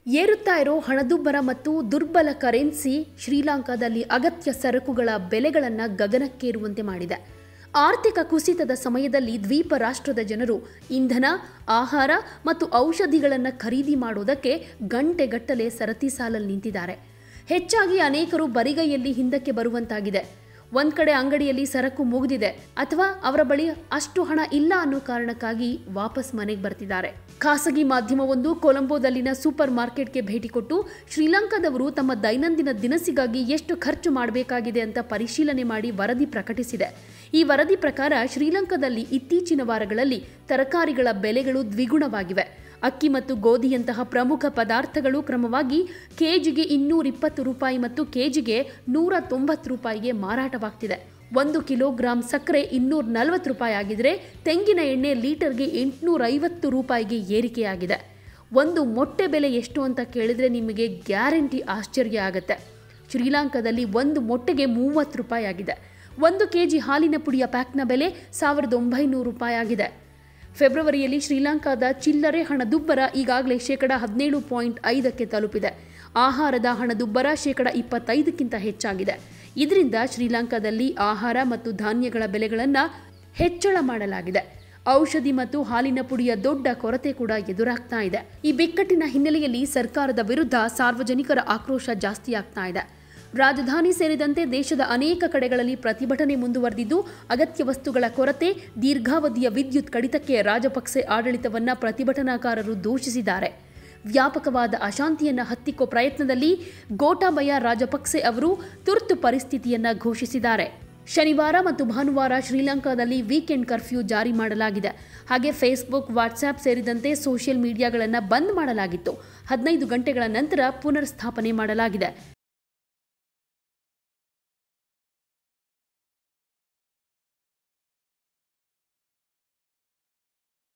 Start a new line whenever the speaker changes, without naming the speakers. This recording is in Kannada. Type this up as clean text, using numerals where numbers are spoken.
ಏರುತ್ತಾ ಇರೋ ಹಣದುಬ್ಬರ ಮತ್ತು ದುರ್ಬಲ ಕರೆನ್ಸಿ ಶ್ರೀಲಂಕಾದಲ್ಲಿ ಅಗತ್ಯ ಸರಕುಗಳ ಬೆಲೆಗಳನ್ನು ಗಗನಕ್ಕೇರುವಂತೆ ಮಾಡಿದೆ. ಆರ್ಥಿಕ ಕುಸಿತದ ಸಮಯದಲ್ಲಿ ದ್ವೀಪ ರಾಷ್ಟ್ರದ ಜನರು ಇಂಧನ, ಆಹಾರ ಮತ್ತು ಔಷಧಿಗಳನ್ನು ಖರೀದಿ ಮಾಡುವುದಕ್ಕೆ ಗಂಟೆಗಟ್ಟಲೆ ಸರತಿ ಸಾಲಲ್ಲಿ ನಿಂತಿದ್ದಾರೆ. ಹೆಚ್ಚಾಗಿ ಅನೇಕರು ಬರಿಗೈಯಲ್ಲಿ ಹಿಂದಕ್ಕೆ ಬರುವಂತಾಗಿದೆ. ಒಂದ್ ಕಡೆ ಅಂಗಡಿಯಲ್ಲಿ ಸರಕು ಮುಗಿದಿದೆ ಅಥವಾ ಅವರ ಬಳಿ ಅಷ್ಟು ಹಣ ಇಲ್ಲ ಅನ್ನೋ ಕಾರಣಕ್ಕಾಗಿ ವಾಪಸ್ ಮನೆಗೆ ಬರ್ತಿದ್ದಾರೆ. ಖಾಸಗಿ ಮಾಧ್ಯಮವೊಂದು ಕೊಲಂಬೋದಲ್ಲಿನ ಸೂಪರ್ ಮಾರ್ಕೆಟ್ಗೆ ಭೇಟಿ ಕೊಟ್ಟು ಶ್ರೀಲಂಕಾದವರು ತಮ್ಮ ದೈನಂದಿನ ದಿನಸಿಗಾಗಿ ಎಷ್ಟು ಖರ್ಚು ಮಾಡಬೇಕಾಗಿದೆ ಅಂತ ಪರಿಶೀಲನೆ ಮಾಡಿ ವರದಿ ಪ್ರಕಟಿಸಿದೆ. ಈ ವರದಿ ಪ್ರಕಾರ ಶ್ರೀಲಂಕಾದಲ್ಲಿ ಇತ್ತೀಚಿನ ವಾರಗಳಲ್ಲಿ ತರಕಾರಿಗಳ ಬೆಲೆಗಳು ದ್ವಿಗುಣವಾಗಿವೆ. ಅಕ್ಕಿ ಮತ್ತು ಗೋಧಿಯಂತಹ ಪ್ರಮುಖ ಪದಾರ್ಥಗಳು ಕ್ರಮವಾಗಿ ಕೆಜಿಗೆ 220 ರೂಪಾಯಿ ಮತ್ತು ಕೆಜಿಗೆ 190 ರೂಪಾಯಿಗೆ ಮಾರಾಟವಾಗ್ತಿದೆ. 1 ಕಿಲೋಗ್ರಾಂ ಸಕ್ಕರೆ 240 ರೂಪಾಯಿ ಆಗಿದ್ರೆ ತೆಂಗಿನ ಎಣ್ಣೆ ಲೀಟರ್ಗೆ 850 ರೂಪಾಯಿಗೆ ಏರಿಕೆಯಾಗಿದೆ. ಒಂದು ಮೊಟ್ಟೆ ಬೆಲೆ ಎಷ್ಟು ಅಂತ ಕೇಳಿದ್ರೆ ನಿಮಗೆ ಗ್ಯಾರಂಟಿ ಆಶ್ಚರ್ಯ ಆಗುತ್ತೆ. ಶ್ರೀಲಂಕಾದಲ್ಲಿ ಒಂದು ಮೊಟ್ಟೆಗೆ 30 ರೂಪಾಯಿ ಆಗಿದೆ. 1 ಕೆಜಿ ಹಾಲಿನ ಪುಡಿಯ ಪ್ಯಾಕ್ನ ಬೆಲೆ 1900 ರೂಪಾಯಿ ಆಗಿದೆ. ಫೆಬ್ರವರಿಯಲ್ಲಿ ಶ್ರೀಲಂಕಾದ ಚಿಲ್ಲರೆ ಹಣದುಬ್ಬರ ಈಗಾಗಲೇ 17.5% ತಲುಪಿದೆ. ಆಹಾರದ ಹಣದುಬ್ಬರ 25% ಹೆಚ್ಚಾಗಿದೆ. ಇದರಿಂದ ಶ್ರೀಲಂಕಾದಲ್ಲಿ ಆಹಾರ ಮತ್ತು ಧಾನ್ಯಗಳ ಬೆಲೆಗಳನ್ನು ಹೆಚ್ಚಳ ಮಾಡಲಾಗಿದೆ. ಔಷಧಿ ಮತ್ತು ಹಾಲಿನ ಪುಡಿಯ ದೊಡ್ಡ ಕೊರತೆ ಕೂಡ ಎದುರಾಗ್ತಾ ಇದೆ. ಈ ಬಿಕ್ಕಟ್ಟಿನ ಹಿನ್ನೆಲೆಯಲ್ಲಿ ಸರ್ಕಾರದ ವಿರುದ್ಧ ಸಾರ್ವಜನಿಕರ ಆಕ್ರೋಶ ಜಾಸ್ತಿ ಆಗ್ತಾ ಇದೆ. ರಾಜಧಾನಿ ಸೇರಿದಂತೆ ದೇಶದ ಅನೇಕ ಕಡೆಗಳಲ್ಲಿ ಪ್ರತಿಭಟನೆ ಮುಂದುವರೆದಿದ್ದು, ಅಗತ್ಯ ವಸ್ತುಗಳ ಕೊರತೆ, ದೀರ್ಘಾವಧಿಯ ವಿದ್ಯುತ್ ಕಡಿತಕ್ಕೆ ರಾಜಪಕ್ಸೆ ಆಡಳಿತವನ್ನ ಪ್ರತಿಭಟನಾಕಾರರು ದೂಷಿಸಿದ್ದಾರೆ. ವ್ಯಾಪಕವಾದ ಅಶಾಂತಿಯನ್ನು ಹತ್ತಿಕ್ಕೋ ಪ್ರಯತ್ನದಲ್ಲಿ ಗೋಟಾಬಯ ರಾಜಪಕ್ಸೆ ಅವರು ತುರ್ತು ಪರಿಸ್ಥಿತಿಯನ್ನ ಘೋಷಿಸಿದ್ದಾರೆ. ಶನಿವಾರ ಮತ್ತು ಭಾನುವಾರ ಶ್ರೀಲಂಕಾದಲ್ಲಿ ವೀಕೆಂಡ್ ಕರ್ಫ್ಯೂ ಜಾರಿ ಮಾಡಲಾಗಿದೆ. ಹಾಗೆ ಫೇಸ್ಬುಕ್, ವಾಟ್ಸ್ಆ್ಯಪ್ ಸೇರಿದಂತೆ ಸೋಷಿಯಲ್ ಮೀಡಿಯಾಗಳನ್ನು ಬಂದ್ ಮಾಡಲಾಗಿತ್ತು. 15 ಗಂಟೆಗಳ ನಂತರ ಪುನರ್ ಸ್ಥಾಪನೆ ಮಾಡಲಾಗಿದೆ.